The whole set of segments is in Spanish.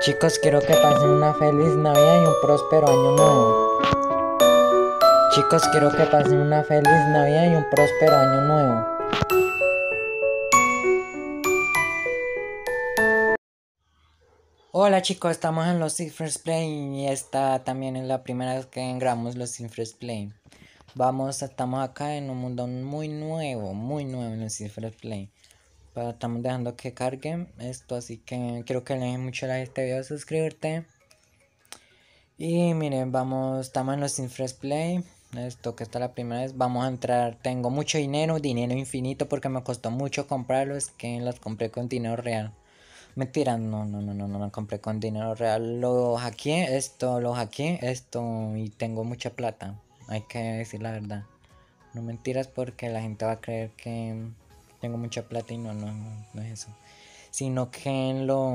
Chicos, quiero que pasen una feliz Navidad y un próspero año nuevo. Chicos, quiero que pasen una feliz Navidad y un próspero año nuevo. Hola chicos, estamos en los Cifres Play y esta también es la primera vez que grabamos los Cifres Play. Estamos acá en un mundo muy nuevo en los Cifres Play. Pero estamos dejando que cargue esto, así que quiero que le den mucho like a este video, suscribirte. Y miren, estamos en los Cifres Play. Esto que esta es la primera vez. Vamos a entrar. Tengo mucho dinero infinito porque me costó mucho comprarlos. Que los compré con dinero real. Mentira, no compré con dinero real. Lo hackeé esto y tengo mucha plata. Hay que decir la verdad. No mentiras porque la gente va a creer que tengo mucha plata y no es eso. Sino que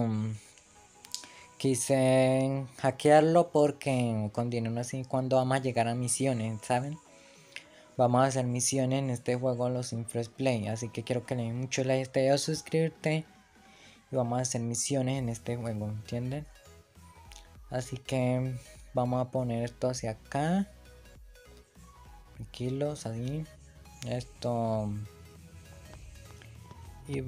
quise hackearlo porque con dinero así cuando vamos a llegar a misiones, ¿saben? Vamos a hacer misiones en este juego los Infres Play. Así que quiero que le den mucho like a este video, suscribirte. Y vamos a hacer misiones en este juego, ¿entienden? Así que vamos a poner esto hacia acá. Tranquilos, así. Esto. Y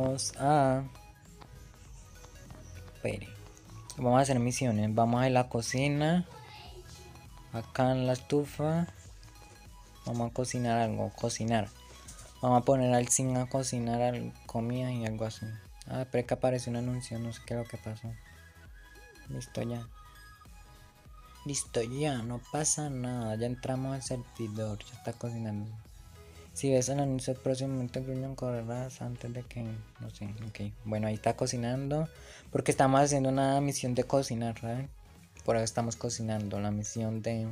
espere. Vamos a hacer misiones. Vamos a la cocina. Acá en la estufa. Vamos a cocinar algo. Vamos a poner al zinc a cocinar comida y algo así. Ah, pero que apareció un anuncio. No sé qué es lo que pasó. Listo ya. Listo ya. No pasa nada. Ya entramos al servidor. Ya está cocinando. Si ves el anuncio próximamente Gruñón correrás antes de que... No sé, ok. Bueno, ahí está cocinando. Porque estamos haciendo una misión de cocinar, ¿sabes? Por eso estamos cocinando. La misión de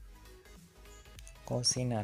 cocinar.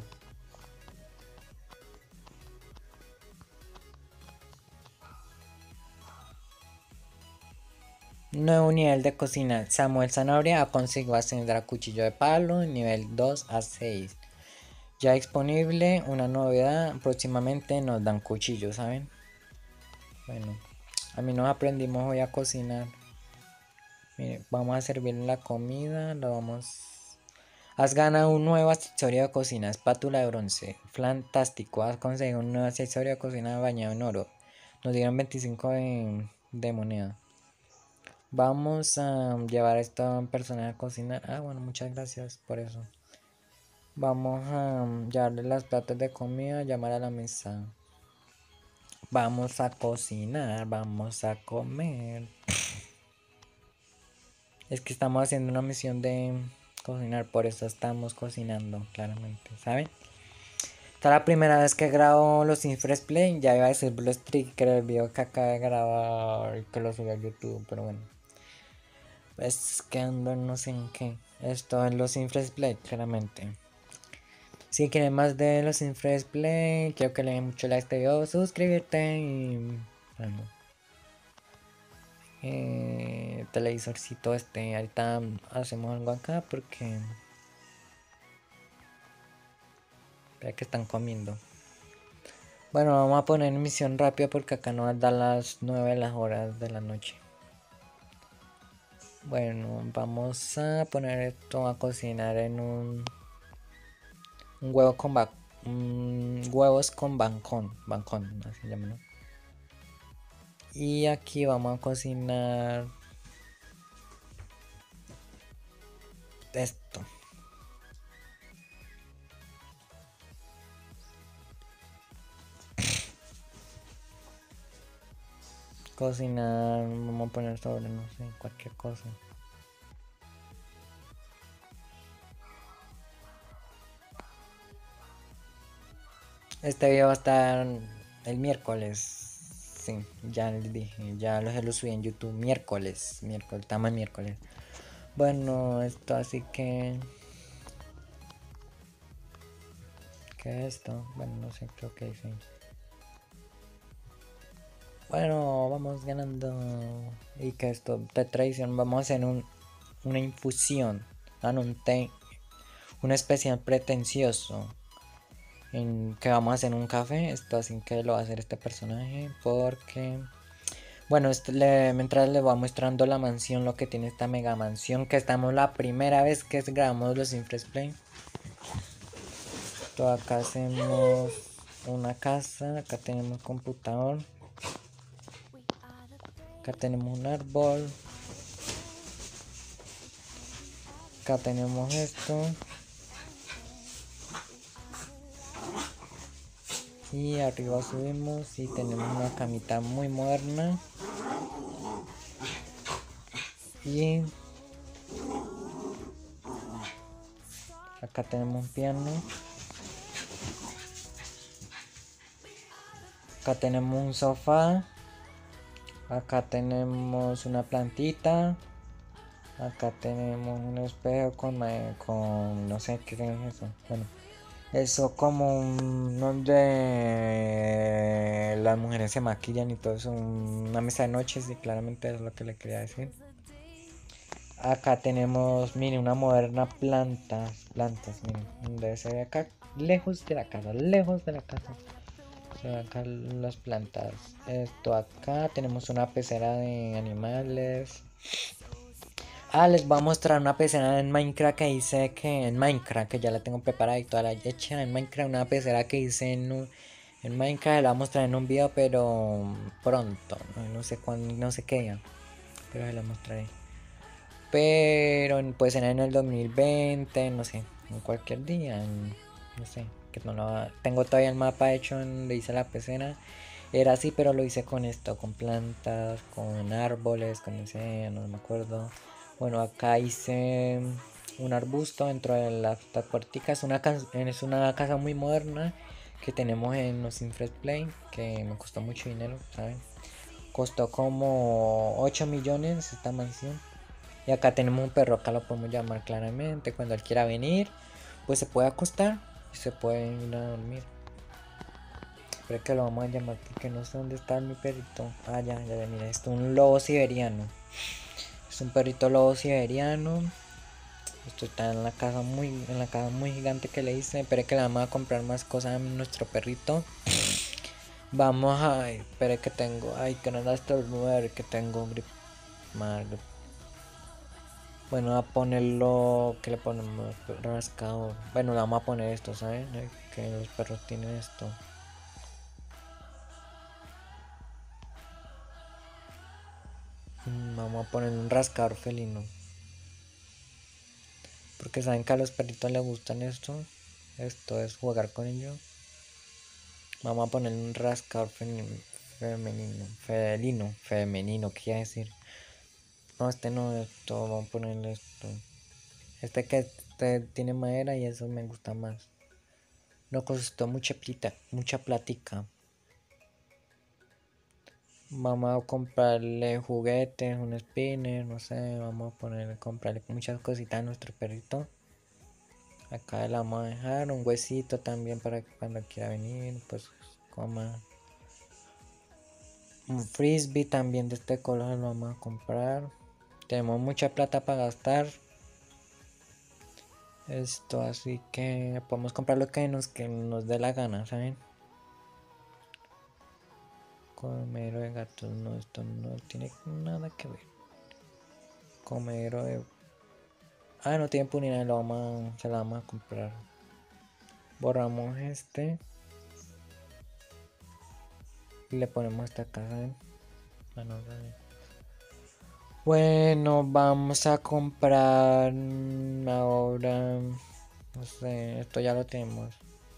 Nuevo nivel de cocina. Samuel Zanabria ha conseguido ascender a cuchillo de palo. Nivel 2 a 6. Ya disponible una novedad. Próximamente nos dan cuchillos, ¿saben? Bueno, a mí nos aprendimos hoy a cocinar. Mire, vamos a servir la comida. Has ganado un nuevo accesorio de cocina. Espátula de bronce. Fantástico. Has conseguido un nuevo accesorio de cocina bañado en oro. Nos dieron 25 de moneda. Vamos a llevar a esta persona a cocinar. Ah, bueno, muchas gracias por eso. Vamos a llevarle las platos de comida, llamar a la mesa. Vamos a cocinar, vamos a comer. Es que estamos haciendo una misión de cocinar, por eso estamos cocinando, claramente, ¿saben? Esta es la primera vez que grabo los Infres Play. Ya iba a decir Blue Streak, que era el video que acabo de grabar y que lo subí a YouTube, pero bueno. Es que ando no sé en qué. Esto es los Infres Play, claramente. Si quieren más de los Infres Play, quiero que le den mucho like a este video, suscribirte y... Bueno, televisorcito ahorita hacemos algo acá porque... Vea que están comiendo. Bueno, vamos a poner misión rápida porque acá no da las 9 de las horas de la noche. Bueno, vamos a poner esto a cocinar en un huevo con huevos con bancón, así se llama, ¿no? Y aquí vamos a cocinar esto. Cocinar, vamos a poner sobre, no sé, cualquier cosa. Este video va a estar el miércoles. Sí, ya les dije, ya lo subí en YouTube miércoles, estamos en miércoles. Bueno, esto así que... ¿Qué es esto? Bueno, no sé, creo que sí. Bueno, vamos ganando. Y que esto de traición, vamos a hacer una infusión. Un té, un especial pretencioso. En que vamos a hacer un café. Esto así que lo va a hacer este personaje. Porque Bueno, mientras les voy mostrando la mansión, lo que tiene esta mega mansión, que estamos la primera vez que grabamos los Infresplay. Acá hacemos una casa, acá tenemos computador, acá tenemos un árbol, acá tenemos esto. Y arriba subimos y tenemos una camita muy moderna. Y acá tenemos un piano. Acá tenemos un sofá. Acá tenemos una plantita. Acá tenemos un espejo con no sé qué es eso. Bueno, eso como donde las mujeres se maquillan y todo eso. Una mesa de noche, sí, claramente es lo que le quería decir. Acá tenemos, miren, una moderna plantas, miren, donde se ve acá, lejos de la casa, se ven acá las plantas. Esto acá, tenemos una pecera de animales. Les voy a mostrar una pecera en Minecraft que hice en Minecraft, que ya la tengo preparada y toda la hecha en Minecraft, una pecera que hice en Minecraft, la voy a mostrar en un video, pero pronto, no sé cuándo, no sé qué día, pero se la mostraré. Pero pues en el 2020, no sé, en cualquier día, no sé, que no lo tengo todavía el mapa hecho en donde hice la pecera. Era así, pero lo hice con esto, con plantas, con árboles, con ese, no me acuerdo. Bueno, acá hice un arbusto dentro de las puerticas. Es una casa muy moderna que tenemos en los Infres Play, que me costó mucho dinero, ¿saben? Costó como 8 millones esta mansión. Y acá tenemos un perro, acá lo podemos llamar claramente. Cuando él quiera venir, pues se puede acostar y se puede ir a dormir. Pero que lo vamos a llamar porque no sé dónde está mi perrito. Ya, mira, esto es un lobo siberiano. Es un perrito lobo siberiano. Esto está en la casa muy gigante que le hice. Espere que le vamos a comprar más cosas a nuestro perrito. Vamos a, espere que tengo, que no la estornudar, que tengo grip. Bueno, a ponerlo, ¿qué le ponemos? Rascador. Bueno, le vamos a poner esto, ¿saben? Que los perros tienen esto. Vamos a poner un rascador felino. Porque saben que a los perritos les gustan esto. Esto es jugar con ellos. Vamos a poner un rascador femenino, ¿qué quiere decir? No, este no, esto, vamos a ponerle esto. Este tiene madera y eso me gusta más. No costó mucha plática. Vamos a comprarle juguetes, un spinner, no sé, vamos a comprarle muchas cositas a nuestro perrito. Acá le vamos a dejar un huesito también para que cuando quiera venir, pues coma. Un frisbee también de este color lo vamos a comprar. Tenemos mucha plata para gastar. Esto, así que podemos comprar lo que nos dé la gana, ¿saben? Comedero de gatos, no, esto no tiene nada que ver. Comedero de... no tiene punidad, se la vamos a comprar. Borramos este. Y le ponemos esta casa, ¿eh? Bueno, vamos a comprar ahora, no sé, esto ya lo tenemos.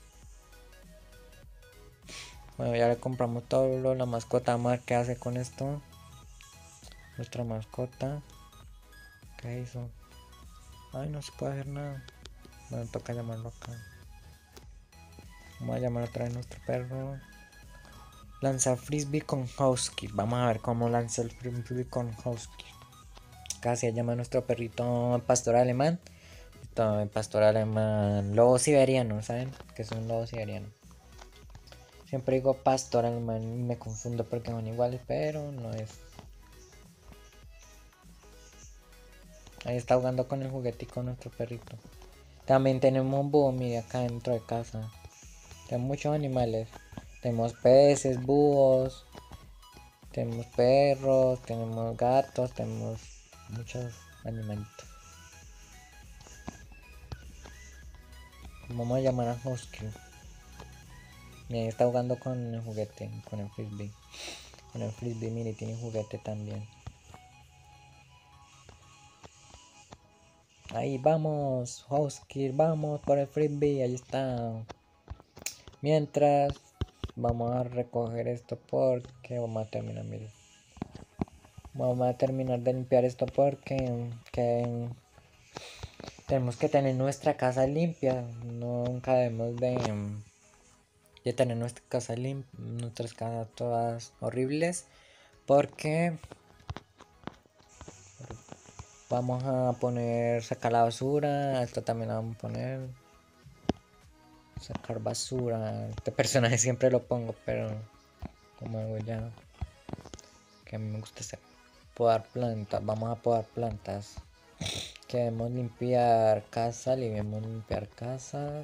Bueno, ya le compramos todo, la mascota más que hace con esto. Nuestra mascota. ¿Qué hizo? No se puede hacer nada. Bueno, toca llamarlo acá. Vamos a llamar otra vez a nuestro perro. Lanzar frisbee con husky. Vamos a ver cómo lanza el frisbee con husky. Casi se llama nuestro perrito pastor alemán. Pastor alemán, lobo siberiano, ¿saben? Que es un lobo siberiano. Siempre digo pastor alemán y me confundo porque son iguales, pero no es. Ahí está jugando con el juguetico nuestro perrito. También tenemos un búho, mire, acá dentro de casa. Tenemos muchos animales. Tenemos peces, búhos. Tenemos perros, tenemos gatos, tenemos muchos animalitos. Vamos a llamar a Husky. Y ahí está jugando con el juguete, con el frisbee. Con el frisbee, mire, tiene juguete también. Ahí vamos, Husky, vamos por el frisbee, ahí está. Mientras, vamos a recoger esto porque vamos a terminar, mire. Vamos a terminar de limpiar esto porque tenemos que tener nuestra casa limpia. Nunca debemos de tener nuestra casa limpia, nuestras casas todas horribles. Porque vamos a poner sacar la basura. Esto también lo vamos a poner. Sacar basura. Este personaje siempre lo pongo, pero como digo ya, que a mí me gusta hacer. Podar plantas. Vamos a podar plantas. Queremos limpiar casas, debemos limpiar casas.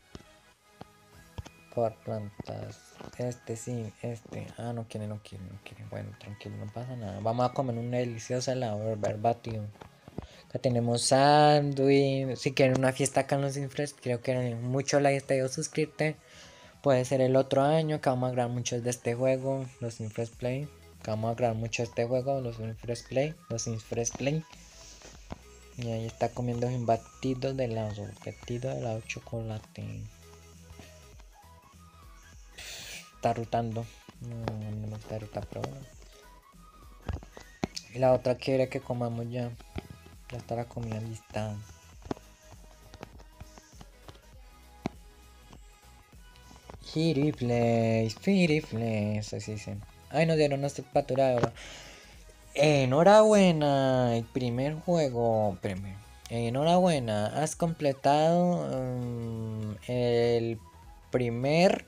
Podar plantas. Este sí, este. Ah, no quiere, no quiere, no quiere. Bueno, tranquilo, no pasa nada. Vamos a comer una deliciosa helado verbatim. Acá tenemos sándwich. Si quieren una fiesta acá en los Infres, creo que mucho like y suscribirte. Puede ser el otro año, que vamos a grabar muchos de este juego, los Infres Play. Que vamos a grabar mucho de este juego, los Infres Play. Los Infres Play. Y ahí está comiendo un batido de helado. Batido de helado de chocolate. Está rotando. No, no me está rotando, pero bueno. Y la otra quiere que comamos ya. Ya está la comida lista. Firiflays, así dicen. Ay, nos dieron nuestra factura de oro. Enhorabuena, el primer juego. Enhorabuena, has completado el primer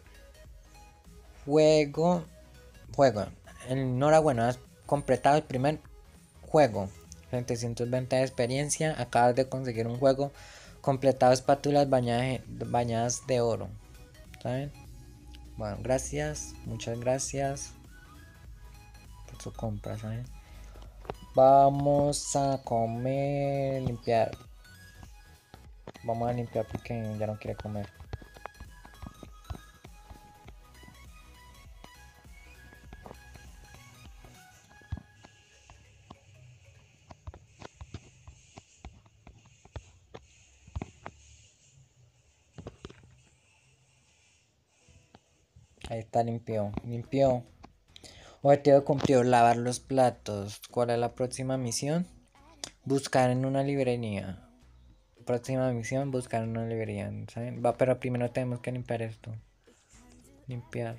juego. Enhorabuena, has completado el primer juego. 720 de experiencia. Acabas de conseguir un juego completado, espátulas bañadas de oro. ¿Saben? Bueno, gracias, muchas gracias por su compra, ¿saben? Vamos a comer, limpiar. Vamos a limpiar porque ya no quiere comer. Ahí está, limpió. Objetivo cumplido, lavar los platos. ¿Cuál es la próxima misión? Buscar en una librería. Próxima misión, buscar en una librería, ¿saben? Va, pero primero tenemos que limpiar esto. Limpiar.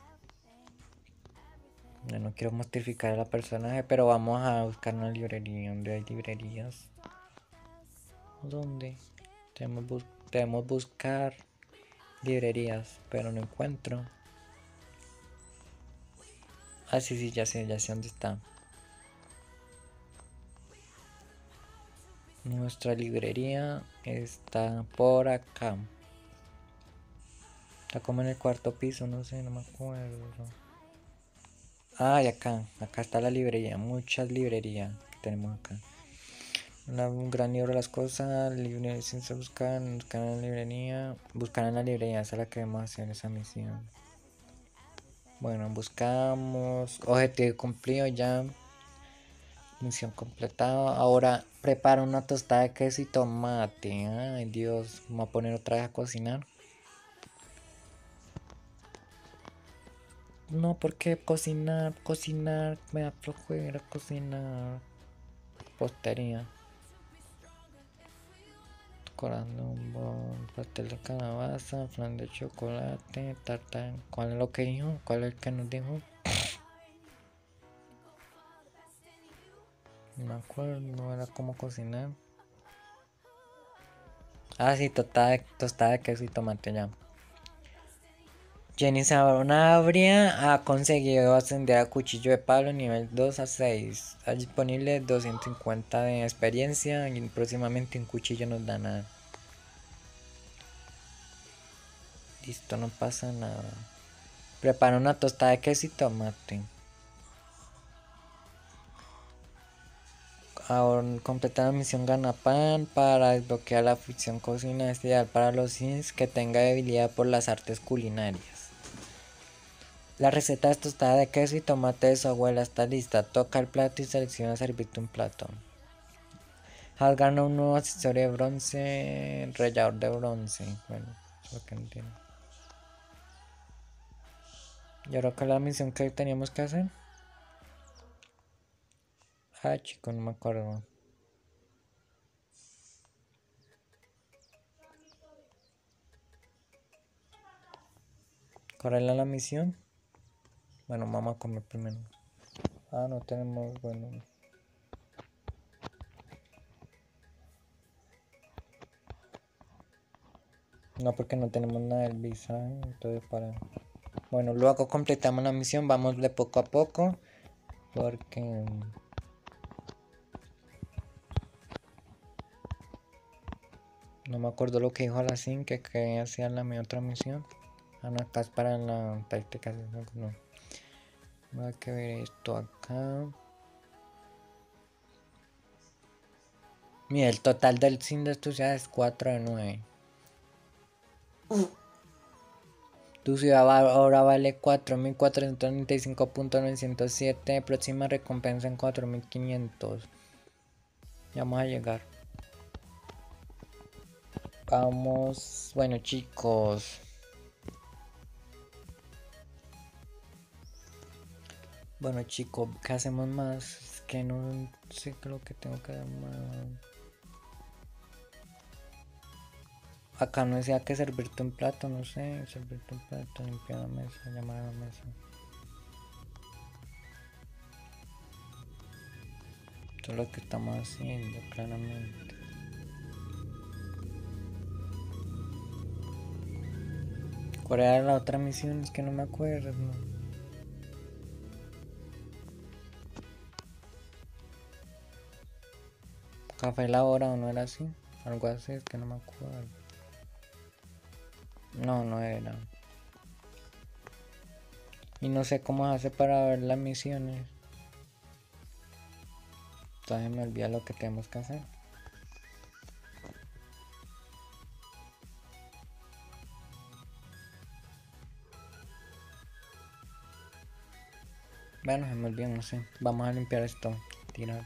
No quiero mortificar a la personaje, pero vamos a buscar una librería. ¿Dónde hay librerías? ¿Dónde? Debemos buscar librerías, pero no encuentro. Ah, sí, ya sé dónde está. Nuestra librería está por acá. Está como en el cuarto piso, no sé, no me acuerdo. Ah, y acá está la librería, muchas librerías que tenemos acá. Un gran libro de las cosas, libre sin buscar en la librería. Buscar en la librería, esa es la que queremos hacer, esa misión. Bueno, buscamos. Objetivo cumplido ya. Misión completada. Ahora prepara una tostada de queso y tomate. Ay Dios, me voy a poner otra vez a cocinar. No, porque cocinar, me da flojera cocinar. Postería. Decorando un pastel de calabaza, flan de chocolate, tarta. ¿Cuál es lo que dijo? ¿Cuál es el que nos dijo? No me acuerdo, no era cómo cocinar. Ah, sí, tostada de queso y tomate ya. Jenny Sanabria ha conseguido ascender a cuchillo de palo nivel 2 a 6. Está disponible 250 de experiencia y próximamente un cuchillo nos da nada. Listo, no pasa nada. Prepara una tostada de queso y tomate. Ahora completar la misión gana pan para desbloquear la ficción cocina es ideal para los sims que tenga debilidad por las artes culinarias. La receta de tostada de queso y tomate de su abuela está lista. Toca el plato y selecciona servirte un plato. Has ganado un nuevo accesorio de bronce, rallador de bronce. Bueno, es lo que entiendo. Y ahora que la misión que teníamos que hacer. Ah, chico, no me acuerdo. ¿Cuál era la misión? Bueno, vamos a comer primero. Ah, no tenemos, bueno. No, porque no tenemos nada del visa, entonces para... Bueno, luego completamos la misión, vamos de poco a poco. Porque... No me acuerdo lo que dijo a la SIN que hacía la mi otra misión. Ah, no, acá es para la práctica. No. Voy a que ver esto acá. Mira, el total del SIN de tu ciudad es 4 de 9. Tu ciudad ahora vale 4.495.907. Próxima recompensa en 4.500. Ya vamos a llegar. Vamos. Bueno, chicos. Bueno, chicos, ¿qué hacemos más? Es que no sé qué es lo que tengo que hacer más. Acá no decía que servirte un plato, no sé. Servirte un plato, limpiar la mesa, llamar a la mesa. Esto es lo que estamos haciendo, claramente. ¿Cuál era la otra misión? Es que no me acuerdo. ¿Café la hora o no era así? Algo así, es que no me acuerdo. No, no era. Y no sé cómo hace para ver las misiones. Entonces me olvida lo que tenemos que hacer. Bueno, se me olvidó, no sé. Vamos a limpiar esto. Tirar.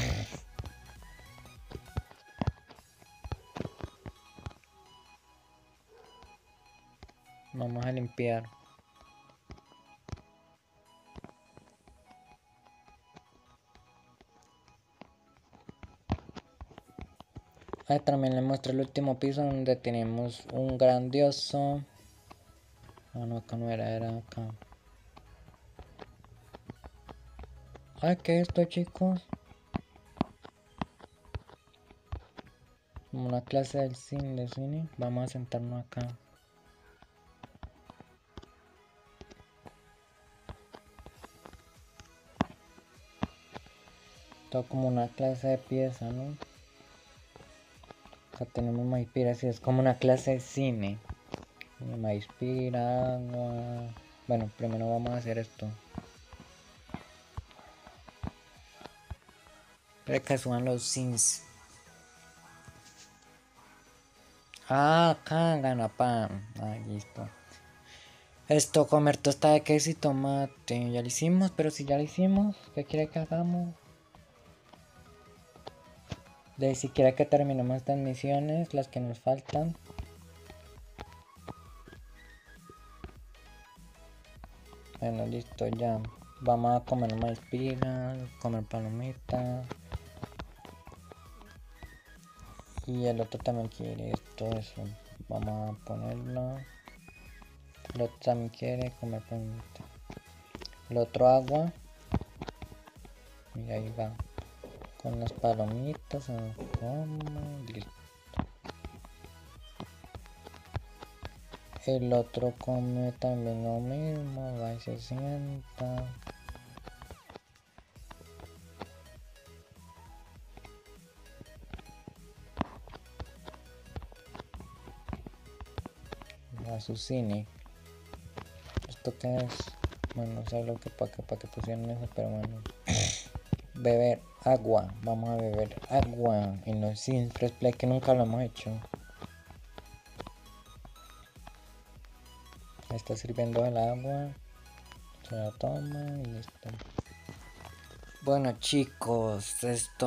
Vamos a limpiar. Ah, también le muestro el último piso donde tenemos un grandioso... Ah, no, acá no era, era acá. Ah, ¿qué es esto, chicos? Una clase de cine. Vamos a sentarnos acá. Todo como una clase de pieza, ¿no? Acá tenemos Maispira, sí, es como una clase de cine. Maispira, agua... Bueno, primero vamos a hacer esto. Espera que suban los sims. Ah, acá gana pan. Ah, listo. Esto, comer tostada de queso y tomate. Ya lo hicimos, pero si ya lo hicimos, ¿qué quiere que hagamos? De si quiere que terminemos estas misiones, las que nos faltan. Bueno, listo, ya. Vamos a comer maíz pira, comer palomita. Y el otro también quiere esto, eso. Vamos a ponerlo. El otro también quiere comer palomita. El otro agua. Y ahí va. Con las palomitas, listo. El otro come también lo mismo, va y se sienta. A su cine. ¿Esto qué es? Bueno, no sé lo que para que pusieron eso, pero bueno. beber agua. Vamos a beber agua en los Sims Press Play, que nunca lo hemos hecho. Está sirviendo el agua. Se la toma y listo. Bueno, chicos,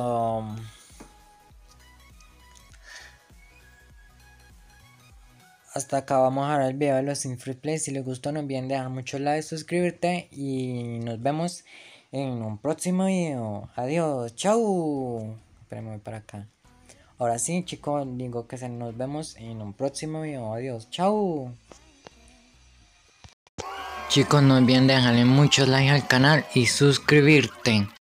hasta acá vamos a dejar el video de los Sims Free Play. Si les gustó, no olviden dejar mucho like, suscribirte y nos vemos en un próximo video. Adiós, chau. Espérenme, voy para acá. Ahora sí, chicos, digo que nos vemos en un próximo video. Adiós, chau. Chicos, no olviden dejarle muchos likes al canal y suscribirte.